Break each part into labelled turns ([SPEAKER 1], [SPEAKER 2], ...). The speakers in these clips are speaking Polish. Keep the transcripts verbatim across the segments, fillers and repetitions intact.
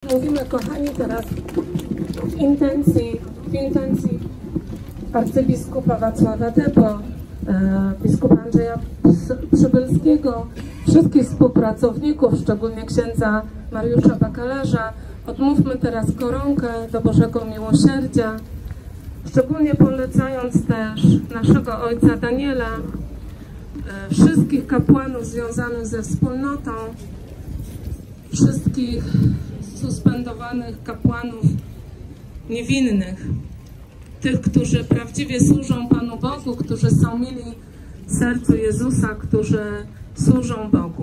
[SPEAKER 1] mówimy, kochani, teraz w intencji, w intencji arcybiskupa Wacława Debo, e, biskupa Andrzeja Przybylskiego, wszystkich współpracowników, szczególnie księdza Mariusza Bakalarza. Odmówmy teraz koronkę do Bożego Miłosierdzia, szczególnie polecając też naszego ojca Daniela, e, wszystkich kapłanów związanych ze wspólnotą, wszystkich suspendowanych kapłanów niewinnych, tych, którzy prawdziwie służą Panu Bogu, którzy są mili sercu Jezusa, którzy służą Bogu.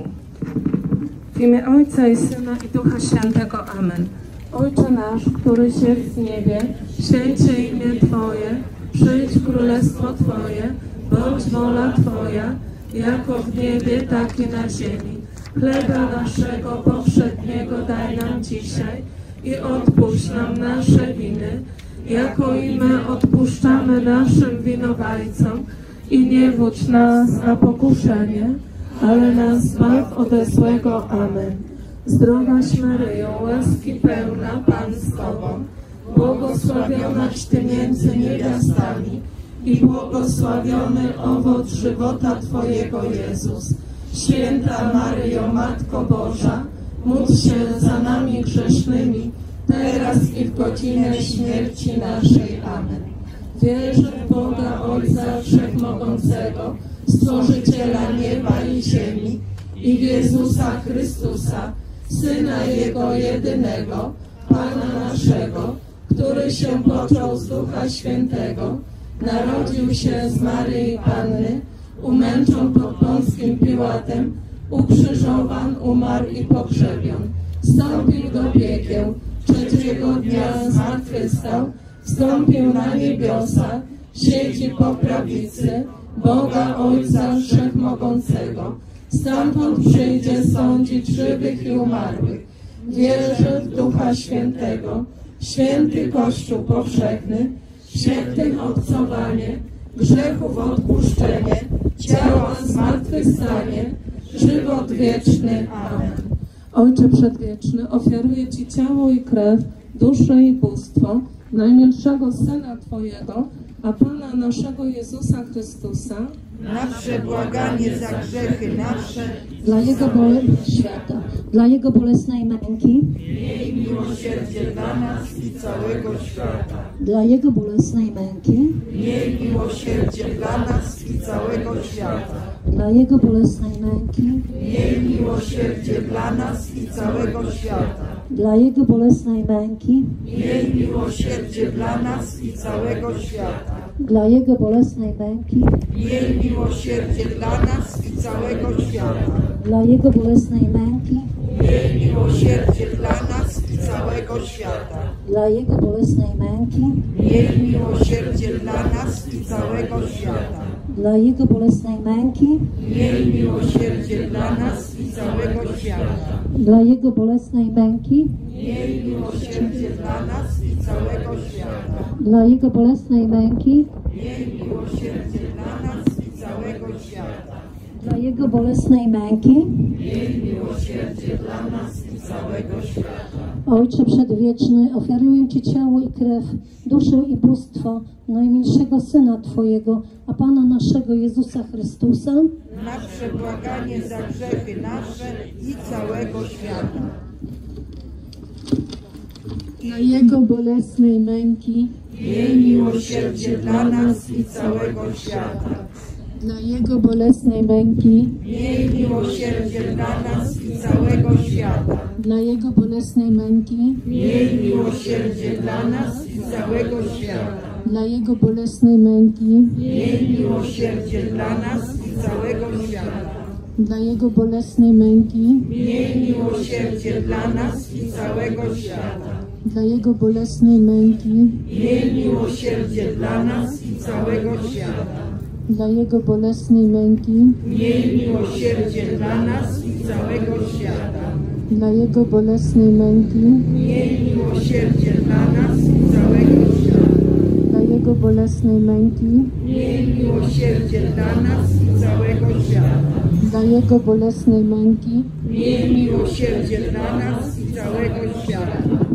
[SPEAKER 1] W imię Ojca i Syna i Ducha Świętego. Amen. Ojcze nasz, któryś jest w niebie, święcie imię Twoje, przyjdź królestwo Twoje, bądź wola Twoja, jako w niebie, tak i na ziemi. Chleba naszego powszedniego daj nam dzisiaj i odpuść nam nasze winy, jako i my odpuszczamy naszym winowajcom, i nie wódź nas na pokuszenie, ale nas zbaw ode złego. Amen. Zdrowaś Maryjo, łaski pełna, Pan z Tobą, błogosławionaś Ty między niewiastami i błogosławiony owoc żywota Twojego, Jezus. Święta Maryjo, Matko Boża, módl się za nami grzesznymi, teraz i w godzinę śmierci naszej. Amen. Wierzę w Boga Ojca Wszechmogącego, Stworzyciela nieba i ziemi, i w Jezusa Chrystusa, Syna Jego jedynego, Pana naszego, który się począł z Ducha Świętego, narodził się z Maryi Panny, umęczon pod Pąckim Piłatem, ukrzyżowan, umarł i pogrzebion, wstąpił do piekieł, trzeciego dnia zmartwychwstał, wstąpił na niebiosa, siedzi po prawicy Boga Ojca Wszechmogącego. Stamtąd przyjdzie sądzić żywych i umarłych. Wierzę w Ducha Świętego, święty Kościół powszechny, świętych obcowanie, grzechów odpuszczenie, ciała zmartwychwstanie, żywot wieczny. Amen. Ojcze Przedwieczny, ofiaruję Ci ciało i krew, duszę i bóstwo najmilszego Syna Twojego, a Pana naszego Jezusa Chrystusa,
[SPEAKER 2] na przebłaganie za grzechy nasze,
[SPEAKER 3] dla Jego bole... świata, dla Jego bolesnej męki,
[SPEAKER 2] miej miłosierdzie dla nas i całego świata.
[SPEAKER 3] Dla Jego bolesnej męki,
[SPEAKER 2] miej miłosierdzie dla nas i całego świata.
[SPEAKER 3] Dla Jego bolesnej męki,
[SPEAKER 2] miej miłosierdzie dla nas i całego świata.
[SPEAKER 3] Dla Jego bolesnej męki,
[SPEAKER 2] miej miłosierdzie dla nas i całego świata.
[SPEAKER 3] Dla Jego bolesnej męki,
[SPEAKER 2] miej miłosierdzie dla nas i całego świata.
[SPEAKER 3] Dla Jego bolesnej męki,
[SPEAKER 2] miej miłosierdzie dla nas i całego świata.
[SPEAKER 3] Dla Jego bolesnej męki,
[SPEAKER 2] miej miłosierdzie dla nas i całego świata.
[SPEAKER 3] Dla Jego bolesnej męki,
[SPEAKER 2] miej miłosierdzie dla nas i całego świata.
[SPEAKER 3] Dla Jego bolesnej męki,
[SPEAKER 2] miej miłosierdzie dla nas i całego świata.
[SPEAKER 3] Dla Jego bolesnej męki,
[SPEAKER 2] miej miłosierdzie dla nas i całego świata.
[SPEAKER 3] Dla Jego bolesnej męki,
[SPEAKER 2] miej miłosierdzie dla nas i całego świata.
[SPEAKER 3] Ojcze Przedwieczny, ofiaruję Ci ciało i krew, duszę i bóstwo najmilszego Syna Twojego, a Pana naszego Jezusa Chrystusa,
[SPEAKER 2] na przebłaganie za grzechy nasze i całego świata.
[SPEAKER 3] dla Jego bolesnej męki,
[SPEAKER 2] miej miłosierdzie dla nas i całego świata.
[SPEAKER 3] dla Jego bolesnej męki,
[SPEAKER 2] miej miłosierdzie dla nas i całego świata.
[SPEAKER 3] dla Jego bolesnej męki,
[SPEAKER 2] miej miłosierdzie dla nas i całego świata.
[SPEAKER 3] dla Jego bolesnej męki,
[SPEAKER 2] miej miłosierdzie dla nas i całego świata.
[SPEAKER 3] dla Jego bolesnej męki,
[SPEAKER 2] miej miłosierdzie dla nas i całego świata.
[SPEAKER 3] dla Jego bolesnej męki,
[SPEAKER 2] miej miłosierdzie dla nas i całego świata.
[SPEAKER 3] dla Jego bolesnej męki,
[SPEAKER 2] miej miłosierdzie dla nas i całego świata.
[SPEAKER 3] dla Jego bolesnej męki,
[SPEAKER 2] miej miłosierdzie dla nas i całego świata.
[SPEAKER 3] dla Jego bolesnej męki,
[SPEAKER 2] miej miłosierdzie dla nas i całego świata.
[SPEAKER 3] dla Jego bolesnej męki,
[SPEAKER 2] miej miłosierdzie dla nas i całego świata.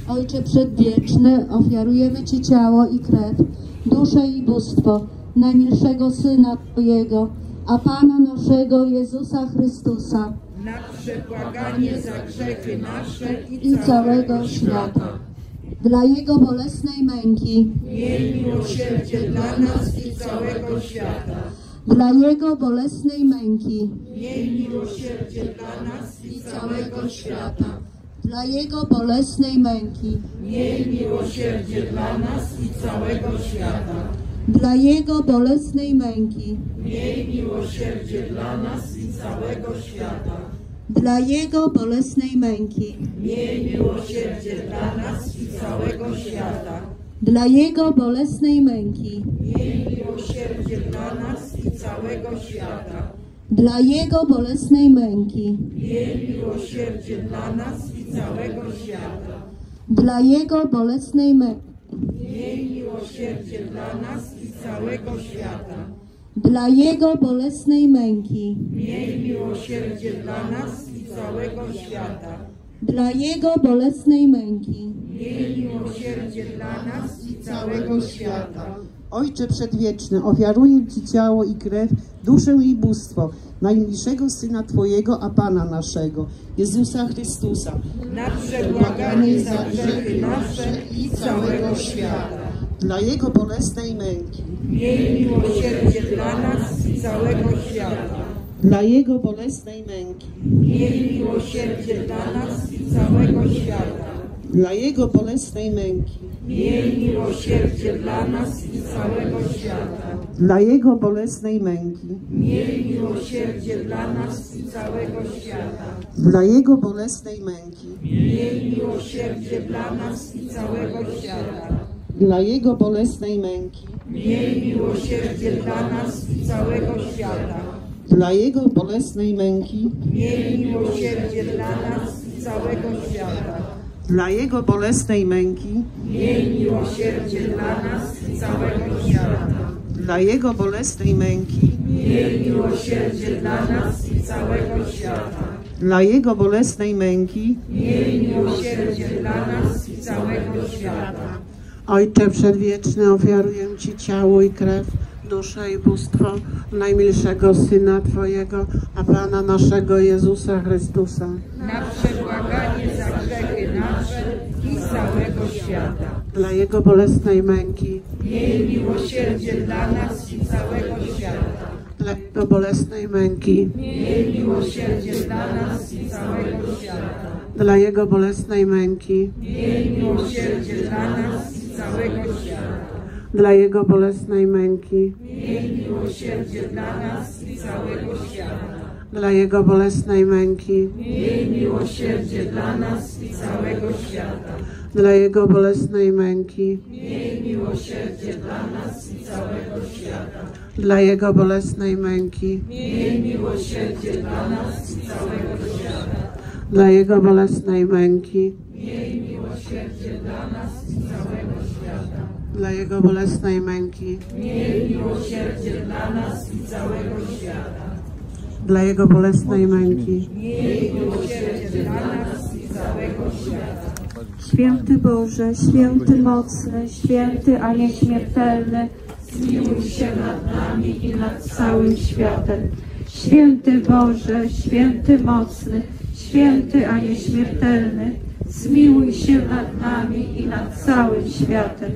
[SPEAKER 3] Ojcze Przedwieczny, ofiarujemy Ci ciało i krew, duszę i bóstwo najmilszego Syna Twojego, a Pana naszego Jezusa Chrystusa,
[SPEAKER 2] na przebłaganie za grzechy nasze i,
[SPEAKER 3] i całego świata. Dla Jego bolesnej męki,
[SPEAKER 2] miej miłosierdzie dla nas i całego świata.
[SPEAKER 3] dla Jego bolesnej męki,
[SPEAKER 2] Miej miłosierdzie dla nas i całego świata.
[SPEAKER 3] dla Jego bolesnej męki,
[SPEAKER 2] Miej miłosierdzie dla nas i całego świata.
[SPEAKER 3] dla Jego bolesnej męki,
[SPEAKER 2] Miej miłosierdzie dla nas i całego świata.
[SPEAKER 3] dla Jego bolesnej męki,
[SPEAKER 2] Miej miłosierdzie dla nas i całego świata.
[SPEAKER 3] dla Jego bolesnej męki,
[SPEAKER 2] Miej miłosierdzie dla nas i całego świata.
[SPEAKER 3] dla Jego bolesnej męki,
[SPEAKER 2] Miej miłosierdzie dla nas i całego świata.
[SPEAKER 3] dla Jego bolesnej męki,
[SPEAKER 2] Miej miłosierdzie dla nas i całego świata.
[SPEAKER 3] dla Jego bolesnej męki,
[SPEAKER 2] Miej miłosierdzie dla nas i całego świata.
[SPEAKER 3] dla Jego bolesnej męki,
[SPEAKER 2] Miej miłosierdzie dla nas i całego świata.
[SPEAKER 4] Ojcze Przedwieczny, ofiaruję Ci ciało i krew, duszę i bóstwo najmilszego Syna Twojego, a Pana naszego, Jezusa Chrystusa,
[SPEAKER 2] Na przebłaganie za grzechy nasze i całego świata.
[SPEAKER 4] dla Jego bolesnej męki,
[SPEAKER 2] Miej miłosierdzie dla nas i całego świata.
[SPEAKER 4] dla Jego bolesnej męki,
[SPEAKER 2] Miej miłosierdzie dla nas i całego świata.
[SPEAKER 4] dla Jego bolesnej męki,
[SPEAKER 2] Miej miłosierdzie dla nas i całego świata.
[SPEAKER 4] dla Jego bolesnej męki,
[SPEAKER 2] Miej miłosierdzie dla nas i całego świata.
[SPEAKER 4] dla Jego bolesnej męki,
[SPEAKER 2] Miej miłosierdzie dla nas i całego świata.
[SPEAKER 4] dla Jego bolesnej męki,
[SPEAKER 2] Miej miłosierdzie dla nas i całego świata.
[SPEAKER 4] dla Jego bolesnej męki,
[SPEAKER 2] Miej miłosierdzie dla nas i całego świata.
[SPEAKER 4] dla Jego bolesnej męki,
[SPEAKER 2] Miej miłosierdzie dla nas i całego świata.
[SPEAKER 4] dla Jego bolesnej męki,
[SPEAKER 2] Miej miłosierdzie dla nas i całego świata.
[SPEAKER 4] dla Jego bolesnej męki.
[SPEAKER 2] Miej miłosierdzie dla nas i całego świata.
[SPEAKER 4] Ojcze Przedwieczny, ofiaruję Ci ciało i krew, duszę i bóstwo najmilszego Syna Twojego, a Pana naszego Jezusa Chrystusa,
[SPEAKER 2] Na przebłaganie za grzechy nasze i całego świata.
[SPEAKER 4] dla Jego bolesnej męki,
[SPEAKER 2] Miej miłosierdzie dla nas i całego świata.
[SPEAKER 4] dla Jego bolesnej męki,
[SPEAKER 2] Miej miłosierdzie dla nas i całego świata.
[SPEAKER 4] dla Jego bolesnej męki,
[SPEAKER 2] Miej miłosierdzie dla nas i całego świata.
[SPEAKER 4] dla Jego bolesnej męki,
[SPEAKER 2] Miej miłosierdzie dla nas i całego świata.
[SPEAKER 4] dla Jego bolesnej męki,
[SPEAKER 2] Miej miłosierdzie dla nas i całego świata.
[SPEAKER 4] dla Jego bolesnej męki,
[SPEAKER 2] Miej miłosierdzie dla nas i całego świata.
[SPEAKER 4] dla Jego bolesnej męki,
[SPEAKER 2] Miej miłosierdzie dla nas i całego świata.
[SPEAKER 4] dla Jego bolesnej męki,
[SPEAKER 2] Miej miłosierdzie dla nas i całego świata.
[SPEAKER 4] dla Jego bolesnej męki,
[SPEAKER 2] Miej miłosierdzie dla nas i całego świata.
[SPEAKER 4] dla Jego bolesnej męki.
[SPEAKER 2] Miej miłosierdzie dla nas i całego świata.
[SPEAKER 5] Święty Boże, święty mocny, święty, a nieśmiertelny, zmiłuj się nad nami i nad całym światem. Święty Boże, święty mocny, święty, a nieśmiertelny, zmiłuj się nad nami i nad całym światem.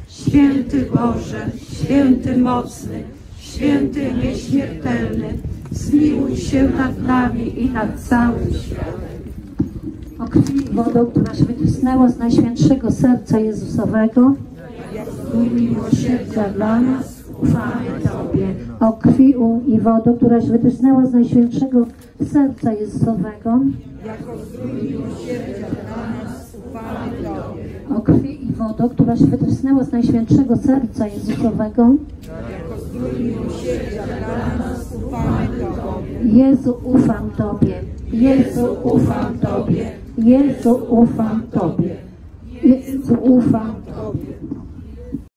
[SPEAKER 5] Święty Boże, święty mocny, święty, nieśmiertelny, zmiłuj się nad nami i nad całym światem.
[SPEAKER 3] o krwi i wodą, która się wytrysknęła z Najświętszego Serca Jezusowego,
[SPEAKER 5] Bóg miłosierdzia dla nas, ufamy Tobie.
[SPEAKER 3] o krwi i wodą, która się wytrysknęła z Najświętszego Serca Jezusowego,
[SPEAKER 2] Jako zdrój miłosierdzia dla nas ufamy Tobie.
[SPEAKER 3] o krwi i wodą, która się wytrysknęła z Najświętszego Serca Jezusowego,
[SPEAKER 2] Jako zdrój miłosierdzia dla nas ufamy Tobie.
[SPEAKER 3] Jezu, ufam Tobie, Jezu, ufam Tobie, Jezu, ufam Tobie, Jezu, ufam